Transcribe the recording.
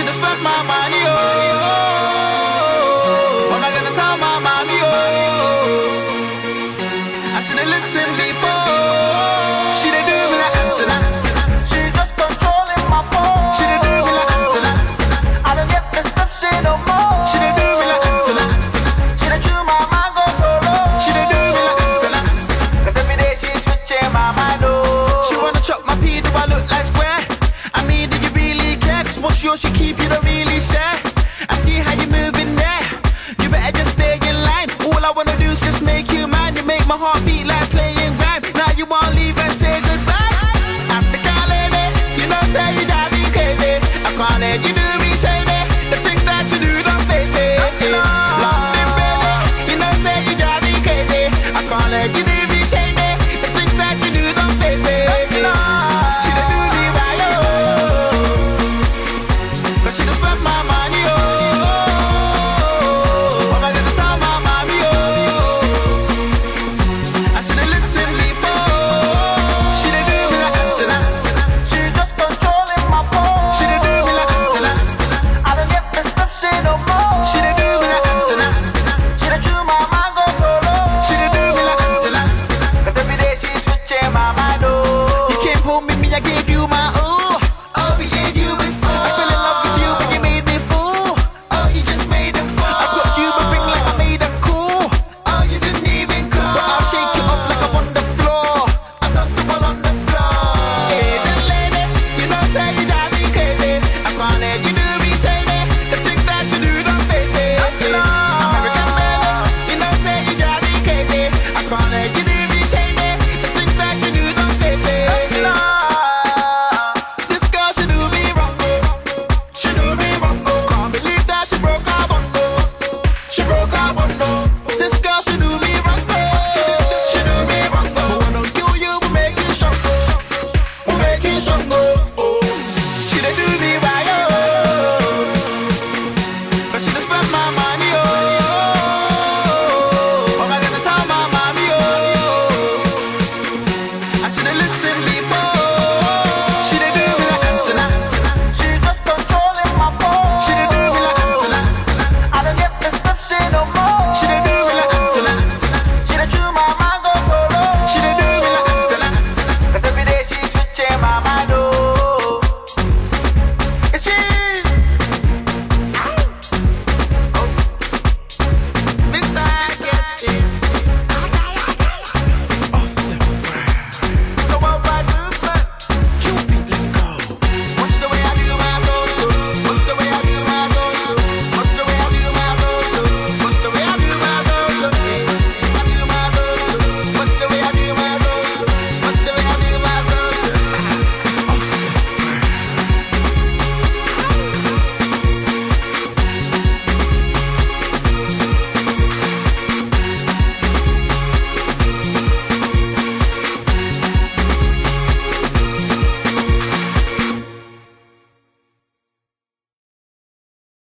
should've spent my money, oh. What am I gonna tell my mommy, oh? I should've listened before. She done do me like antena. She just controlling my phone. She done do me like antena. I don't get the stuff she no more. She done do me like antena. She done chew my mango polo. She done do me like antena. Cause every day she's switching my mind, oh. She wanna chop my pee, do I look like square? I mean, do you really care? Cause what's yours she keep, you don't really share. I see how you moving there. You better just stay in line. All I wanna do is just make you mine. You make my heart beat like playing rhyme. Now you won't leave and say goodbye. African lady, you know say you drive me crazy. I can't let you do me shady. The things that you do don't faze me.